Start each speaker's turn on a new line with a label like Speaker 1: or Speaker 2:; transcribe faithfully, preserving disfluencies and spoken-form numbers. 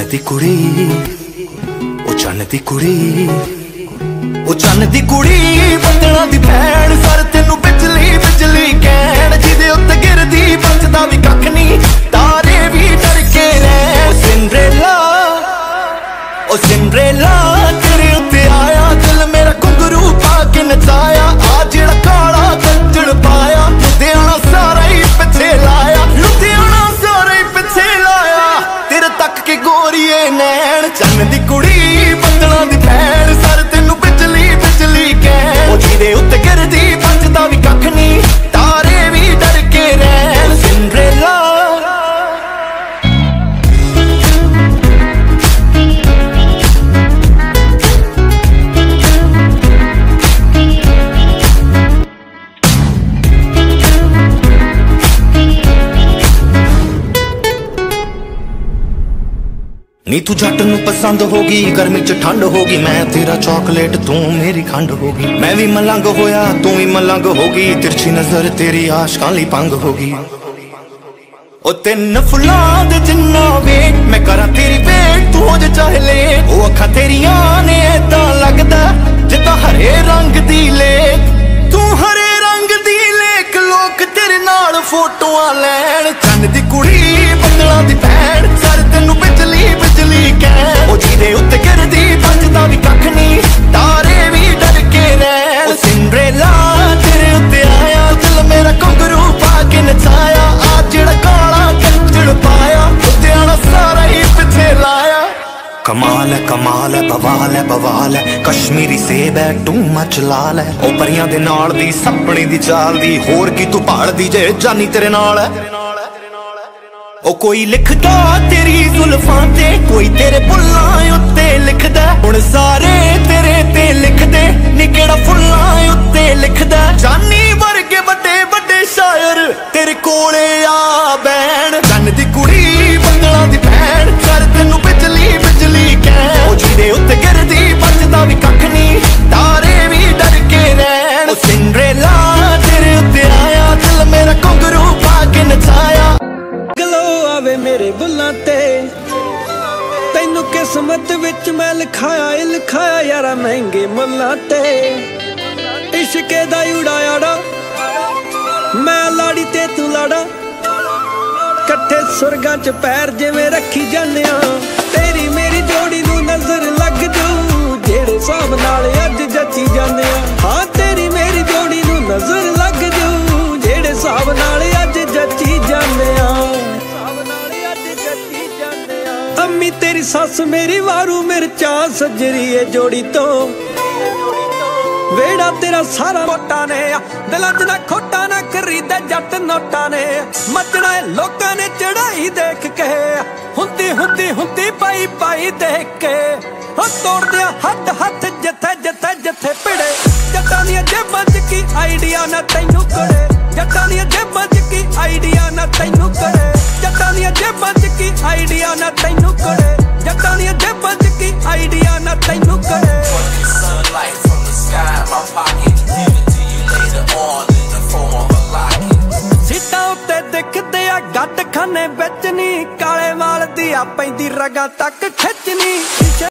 Speaker 1: दी कुड़ी ओ चन्न दी कुड़ी ओ चन्न दी कुड़ी बदना दी भैन सर तेनू बिजली बिजली कहण जिदे उत्ते गिरदी बचदा भी कख नहीं तारे भी डर के रह ओ सिंड्रेला ओ सिंड्रेला तेरे उत्ते आया दिल मेरा घुंघरू पा के नचाया आ जेड़ा काला गंजड़ पाया लुधियाना सारा ही पिछे लाया लुधियाना सारा ही पिछे लाया तेरे तक के गोरीए नैन चन्न दी कुड़ी बदना दी भैन सर तेनू बिजली बिजली कह ओ जिदे उत्ते गिरदी बचदा भी कख नहीं तारे भी डर के रह सिंड्रेला नी तू जट नू पसंद होगी गर्मी च ठंड होगी मैं तेरा चॉकलेट तू मेरी खंड होगी मैं भी मलंग होया तू भी मलंग होगी तिरछी नजर तेरी आशकां लई पंग होगी ओ तिन फुल्लां दे जिन्ना वेट मैं करा तेरी वेट तू हो जा चाहे लेट ओ अखां तेरियां ने ऐदां लगदा जिद्दां हरे रंग दी लेक तू हरे रंग दी लेक लोक तेरे नाल फोटोआं लैण चन्न दी कुड़ी बदला दी भैन सर तेनू बिजली बिजली कह ओ जिदे उत्ते गिरदी बचदा भी कख नहीं तारे भी डर के रह ओ सिंड्रेला तेरे उत्ते आया दिल मेरा घुंघरू पा के नचाया आ जेड़ा काला गंजड़ पाया लुधियाना सारा ही पिछे लाया कमाल है कमाल है बवाल है बवाल है कश्मीरी सेब है टू मच लाल है ओ परियां दे नाल दी सपने दी चाल दी होर की तू भाल दी जे जानी तेरे नाल है ओ कोई लिखदा तेरी जुल्फां ते कोई तेरे बुल्लां उत्ते लिखदा हुण सारे तेरे ते लिखदे नी केड़ा फुल्लां उत्ते लिखदा जानी वर्गे बड़े बड़े शायर तेरे कोले आ बैण चन्न दी कुड़ी बदला दी भैन सर तेनू बिजली बिजली कह ओ जिदे उत्ते गिरदी बचदा भी कख नहीं तारे भी डर के रह ओ सिंड्रेला तेरे उत्ते आया दिल मेरा घुंघरू पा के नचाया
Speaker 2: गलो आवे मेरे बुल्लां ते तैनू किस्मत विच मैं लिखाया ए लिखाया यारा महंगे मुल्लां ते इश्के दा उड़ाया डा मैं लाड़ी ते तू लाड़ा कट्ठे सुरगां च पैर जिवें रखी जाने तेरी मेरी जोड़ी नू नजर लग जू जेड़े हिसाब नाल अज जची जाने हाँ तेरी मेरी जोड़ी नू नजर लग जू जेड़े हिसाब नाल अज जची जाने अम्मी तेरी सस मेरी वारू मिर्चा सजरी है जोड़ी तो वेड़ा तेरा सारा मोटा ने दिलां च ना खोटा ना खरीदे जट नोटा ने मचना लोकां ने चढ़ाई देख के हुंदी हुंदी हुंदी पाई पाई देख के तोड़ दिया हथ हथ जिथे जिथे जिथे भिड़े जट्टां दियां जेबां च की आइडिया ना तैनू कड़े जट्टां दियां जेबां च की आइडिया ना तैनू कड़े जट्टां दियां जेबां च की आइडिया ना तैनू कड़े जट्टां दियां जेबां च की आइडिया ना तैनू कड़े सीटां उत्ते दिखदे आ गट खाने बिच नी काले वाल दी आ पैंदी रगां तक खिचनी